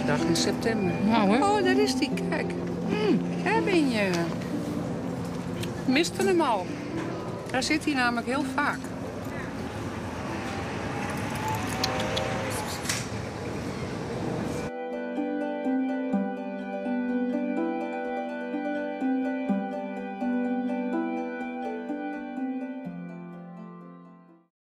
dag in september. Nou, hè? Oh, daar is die, kijk. Daar ben je. Miste hem al. Daar zit hij namelijk heel vaak.